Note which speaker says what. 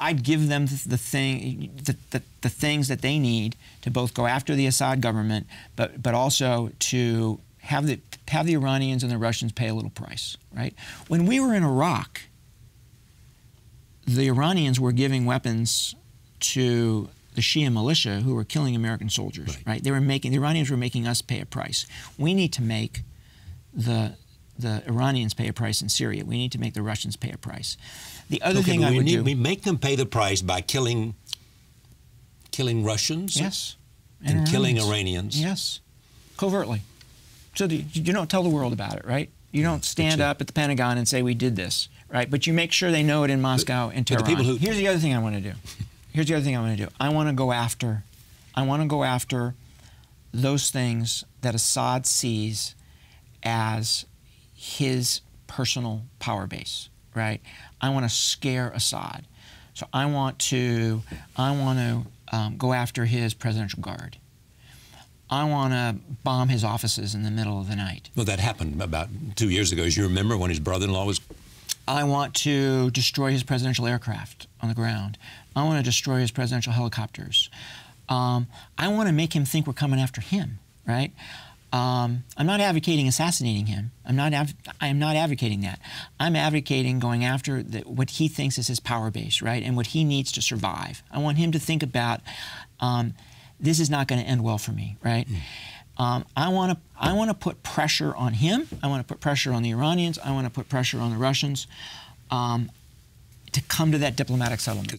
Speaker 1: I'd give them the things that they need to both go after the Assad government, but also to have the Iranians and the Russians pay a little price, right? When we were in Iraq, the Iranians were giving weapons to the Shia militia who were killing American soldiers, right? The Iranians were making us pay a price. We need to make the Iranians pay a price in Syria. We need to make the Russians pay a price. The other thing I would do...
Speaker 2: We make them pay the price by killing Russians?
Speaker 1: Yes.
Speaker 2: And killing Iranians?
Speaker 1: Yes. Covertly. So you don't tell the world about it, right? You don't stand up at the Pentagon and say, we did this, right? But you make sure they know it in Moscow and Tehran. Here's the other thing I want to do. Here's the other thing I want to do. I want to go after those things that Assad sees as his personal power base, right? I want to scare Assad. So I want to go after his presidential guard. I want to bomb his offices in the middle of the night.
Speaker 2: Well, that happened about 2 years ago, as you remember, when his brother-in-law was...
Speaker 1: I want to destroy his presidential aircraft on the ground. I want to destroy his presidential helicopters. I want to make him think we're coming after him, right? I'm not advocating assassinating him. I am not advocating that. I'm advocating going after what he thinks is his power base, right, and what he needs to survive. I want him to think about, this is not going to end well for me, right? I want to put pressure on him. I want to put pressure on the Iranians. I want to put pressure on the Russians to come to that diplomatic settlement.